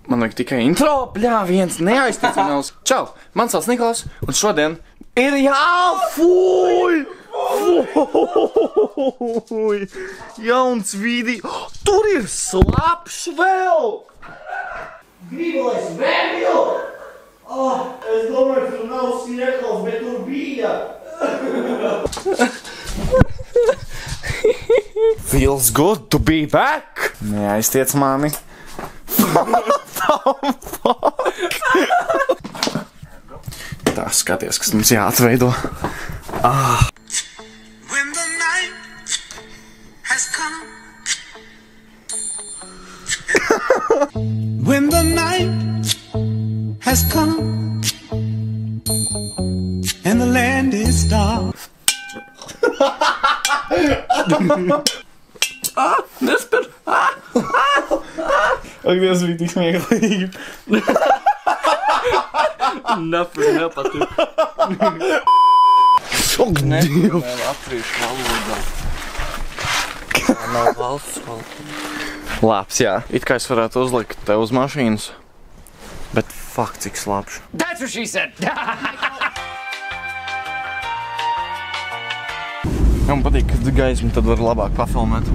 Man vajag tikai intro, bļā, viens neaizticamās. Čau, man sauc Niklaus, un šodien ir jāfuj! Fuj! Jauns video. Tur ir slapš vēl! Gribu, lai es vēmju! Es domāju, tur nav sniekals, bet tur bija. Feels good to be back! Neaiztiec mani. Tā, skaties, kas mums jāatveido. When the night has come. When the night has come. And the land is dark. Nespēr! Ak, Dievs, bija tik smieklīgi. Nepatīk. Šok, Dievs! Latviešu valodā. Tā nav valsts valoda. Labs, jā. It kā es varētu uzlikt te uz mašīnas. Bet fuck, cik slapš. That's what she said! Ja man patīk, ka gaismu tad var labāk pafilmēt.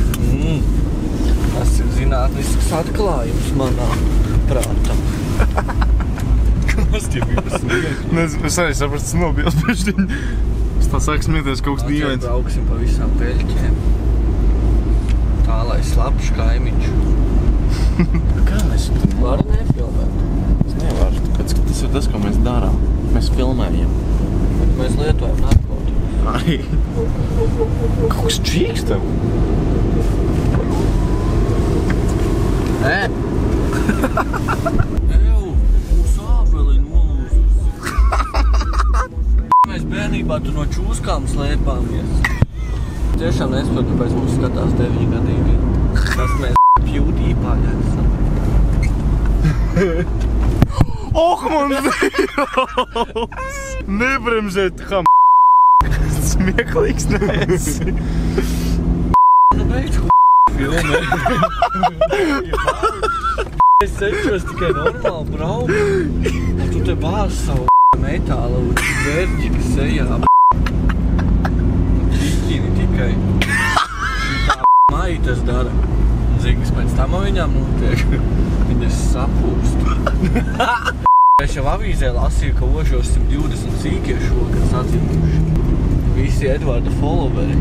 Tas ir zinātnisks atklājums manā prātā. Kas tie bija smieklīgi? Es arī saprastu, tas nobijos beždiņi. Es tā sāku smieties kaut kas dīvains. Brauksim pa visām peļķēm. Tā, lai slapš kaimiņš. Kā mēs tu Var nefilmēt. Es nevaru, tāpēc, ka tas ir tas, ko mēs darām. Mēs filmējam. Bet mēs lietojam narkotiku. Ai. Kaut kas čīkstam. Nē. Ew, mūsu ābeli nolūzus. Mēs bērnībā tu no čūskām slēpāmies. Tiešām nesaprotu, kāpēc mums skatās 9 gadīgi. Kas mēs PewDiePie esam. Och, man Dievs! Nebremzēt, ham! Smieklīgs neesi. Nu beidz, filmē. Es cenšos tikai normāli braukt. Un tu te bāz savu metāla un vērķika sejā. Ķiķini tikai. Tā maitas dara. Zini, kas pēc tam viņām notiek. Viņas sapūst. Es jau avīzē lasīju, ka ožos 120 sīkieši šogad sadzimuši. Visi Edvarda followeri.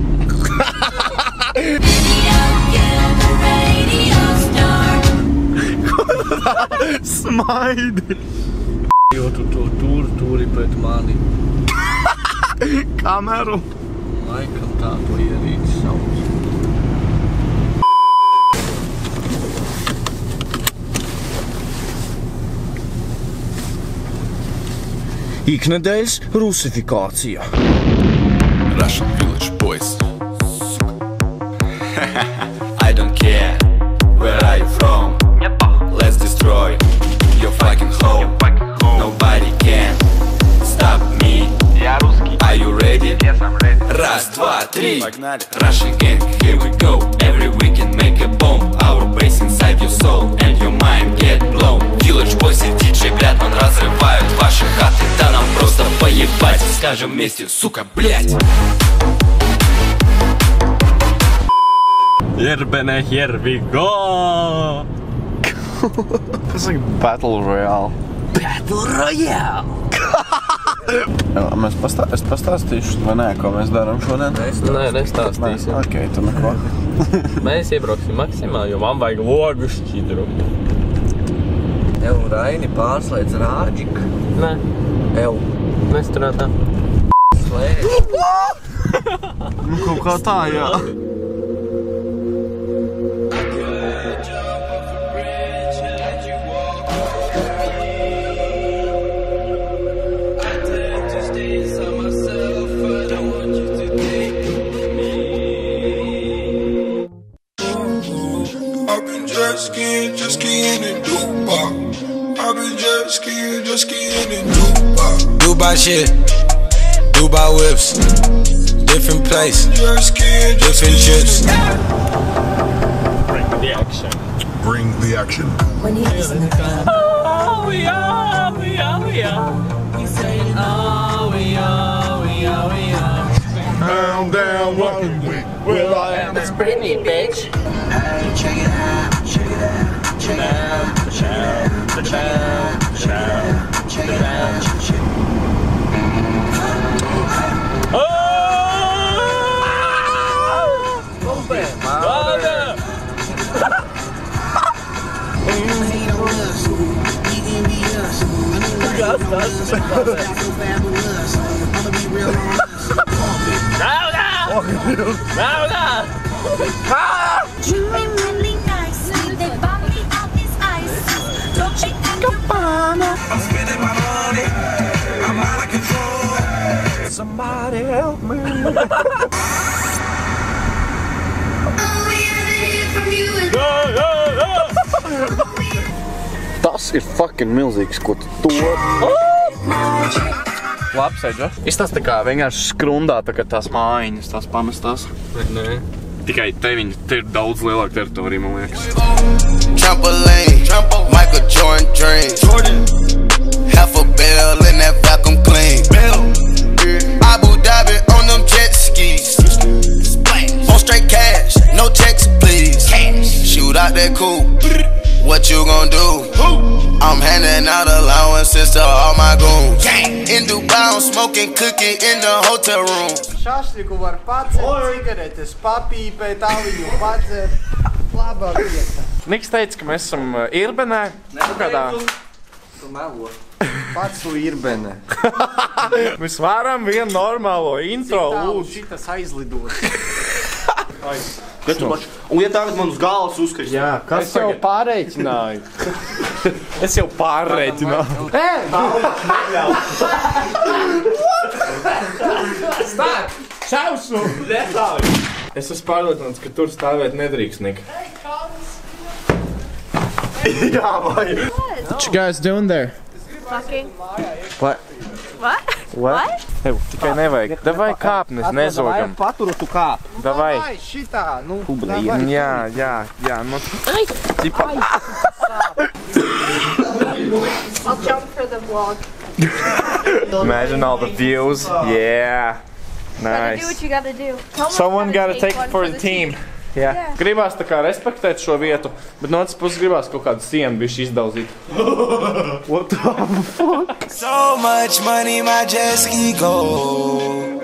Smaidi! Jo tu to turi pret mani. Kameru! Laikam tā to ierīci sauc. Iknedēļas rusifikācija. Russian village boys. I don't care. Where are you from? Let's destroy your fucking home. Nobody can stop me. Are you ready? Yes, I'm ready. Раз, два, три. Russian gang, here we go. Every weekend make a bomb. Our bass inside your soul and your mind get blown. Village boys и DJ Блядман разрывают ваши хаты. Да нам просто поебать. Скажем вместе, сука, блядь. Yerbene, here we go! Tas ir Battle Royale. Battle Royale! Es pastāstīšu, vai nē, ko mēs darām šodien? Nē, nestāstīsim. Ok, tu neko. Mēs iebrauksim Maksimā, jo man vajag logu šķidrumu. Ev, Raini pārslēdz rāģika. Nē. Ev. Nestrādā. Slēdz. Nu, kaut kā tā, jā. I've been jet skiing in Dubai. I've been jet skiing in Dubai. Dubai shit, Dubai whips, different place, different chips. Bring the action. bring the action. When he is in the club. Oh, we are. He's saying, oh, we are. Down, walking we will I am. It's Britney, bitch. Hey, check it out, check it out, check it out, check it out, check it out, check it out, check it out, check it out. Treat me really nicely. They bought me all these ices. Don't you think I'm spending my money. I'm out of control. Somebody help me. Tas ir fucking milzīgs, ko tu Labs, Eģa. Izstāst tā kā vienkārši skrundā, tā kā tās mājiņas, tās pamestās. Nē. Tikai te ir daudz lielāka teritorija, man liekas. Trampoline, Michael Jordan dreams. Half a bell in that vacuum clean. Abu Dhabi on them jet skis. On straight cash, no checks, please. Shoot out that coupe. What you gon' do? I'm handing out allowances to all my goons. In Dubai, I'm smoking cookie in the hotel room. Šašliku var pacelt, cigaretes papīpēt, aviju pacelt. Labā vieta. Niks teica, ka mēs esam Irbenē. Kādā? Tu melo. Pacu Irbene. Mēs varam vienu normālo intro lūdzu. Šitas aizlidot. Un ja tagad man uz galvas uzkrist? Jā, kas Es jau pārreķināju? Es jau pārreķināju. Stāk! Šausu! Es esmu pārliecināts, ka tur stāvēt nedrīkst nika. Jā, vai? What you guys doing there? fucking? What? What? What? Tev tikai nevajag. Davai kāpnes, nezogam. Paturu tu kāp. Davai. Davai, šitā, nu. Jā, nu. Cipa. I'll jump for the vlog. Imagine all the views. Yeah. Gotta do Nice. what you gotta do. Someone gotta take it for the team. Jā. Yeah. Gribās tā kā respektēt šo vietu, bet no otras puses gribās kaut kādu sienu bišķi izdaudzīt. What the fuck? So much money, my jet ski go.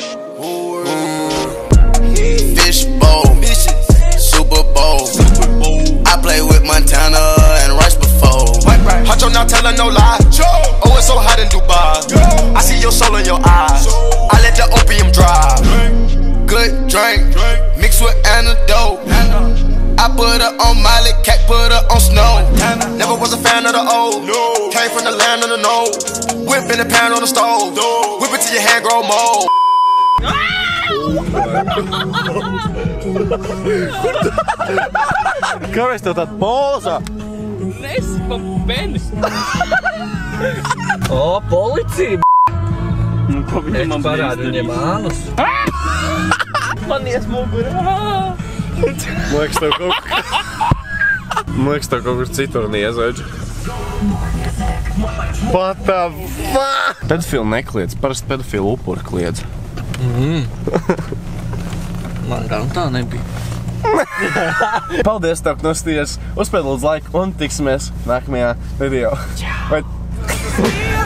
Fish bowl, Super Bowl. I play with Montana and Rice before. Huncho, not telling no lie. Oh, it's so hot in Dubai. I see your soul in your eyes. I let the opium drive. Good drink, mixed with antidote. I put her on Miley, Cat put her on Snow. Never was a fan of the old. Came from the land of the no. Whip in the pan on the stove. Whip it till your hand grow mold. Kāpēc tev tāda poza? Nesi pa penis. O, policija, Es parādu viņiem ānus. Man ies mugurā. Man liekas, tev kaut kur citur niezveģi. What the fuck? Pedofili nekliedz, parasti pedofili upuri kliedz. Man gan tā nebija. Paldies tev, ka nostījies. Uzspēd lūdzu laiku un tiksimies nākamajā video. Vai...